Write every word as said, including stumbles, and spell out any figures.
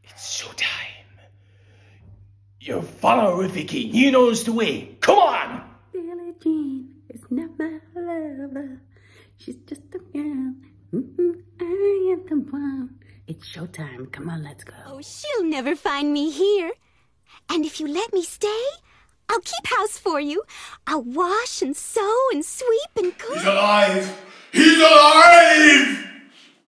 It's showtime. You follow Vicky. You knows the way. Come on! Billie Jean is not my lover. She's just a girl. Mm-hmm. I am the one. It's showtime. Come on, let's go. Oh, she'll never find me here. And if you let me stay, I'll keep house for you. I'll wash and sew and sweep and cook. He's alive! He's alive!